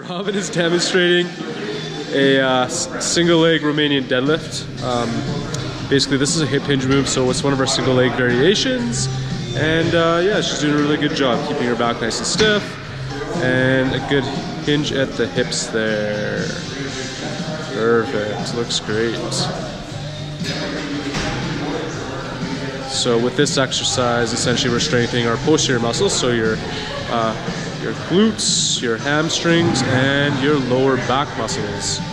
Robin is demonstrating a single leg Romanian deadlift. Basically, this is a hip hinge move, so it's one of our single leg variations. And yeah, she's doing a really good job keeping her back nice and stiff, and a good hinge at the hips there. Perfect, looks great. So with this exercise, essentially we're strengthening our posterior muscles, so your glutes, your hamstrings, and your lower back muscles.